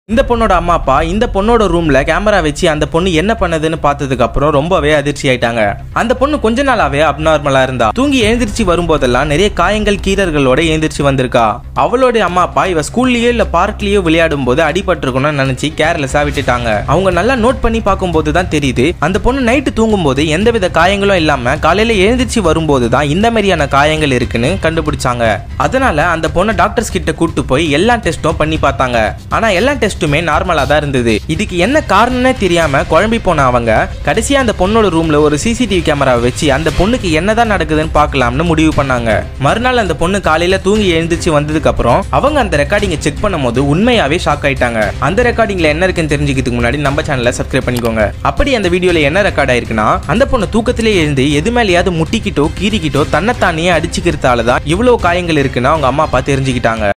இந்த பொண்ணோட அம்மா அப்பா இந்த பொண்ணோட ரூம்ல கேமரா வச்சு அந்த பொண்ணு என்ன பண்ணதுன்னு பார்த்ததுக்கு அப்புறம் ரொம்பவே அதிர்ச்சி ஆயிட்டாங்க. அந்த பொண்ணு கொஞ்ச நாளாவே அப்நார்மலா இருந்தா. தூங்கி எழுந்திரிச்சு வரும்போதெல்லாம் நிறைய காயங்கள் கீறல்களோட எழுந்திரிச்சு வந்திருக்கா. அவளோட அம்மா அப்பா இவ ஸ்கூல்லயோ இல்ல பார்க்லயோ விளையாடும் போது அடிபட்டிருக்கணும்னு நினைச்சு கேர்லெஸ்ஸா விட்டுட்டாங்க. அவங்க நல்லா நோட் பண்ணி பார்க்கும்போது தான் தெரியுது அந்த பொண்ணு நைட்டு தூங்கும் போது எந்தவித காயங்களும் இல்லாம காலையில எழுந்திரிச்சு வரும்போது தான் இந்த மாதிரியான காயங்கள் இருக்குன்னு கண்டுபிடிச்சாங்க. அதனால அந்த பொண்ணை டாக்டர்ஸ் கிட்ட கூட்டு போய் எல்லா டெஸ்டும் பண்ணி பார்த்தாங்க. ஆனா எல்லா டெஸ்ட்டுமே நார்மலா தான் இருந்தது. இதுக்கு என்ன காரணம்னே தெரியாம குழம்பி போன அவங்க கடைசியா அந்த பொண்ணோட ரூம்ல ஒரு சிசிடிவி கேமராவை வச்சு அந்த பொண்ணுக்கு என்னதான் நடக்குதுன்னு பார்க்கலாம்னு முடிவு பண்ணாங்க. மறுநாள் அந்த பொண்ணு காலையில தூங்கி எழுந்திரிச்சு வந்ததுக்கு அப்புறம் அவங்க அந்த ரெக்கார்டிங்கை செக் பண்ணும்போது உண்மையாவே ஷாக் ஆயிட்டாங்க. அந்த ரெக்கார்டிங்ல என்ன இருக்குன்னு தெரிஞ்சுக்கிறதுக்கு முன்னாடி நம்ம சேனலை சப்ஸ்கிரைப் பண்ணிக்கோங்க. அப்படி அந்த வீடியோல என்ன ரெக்கார்ட் ஆயிருக்குன்னா அந்த பொண்ணு தூக்கத்திலே எழுந்து எது மேலேயாவது முட்டிக்கிட்டோ கீறிக்கிட்டோ தன்னைத்தானே அடிச்சுக்கிறதால தான் இவ்வளவு காயங்கள் இருக்குன்னு அவங்க அம்மா அப்பா தெரிஞ்சுக்கிட்டாங்க.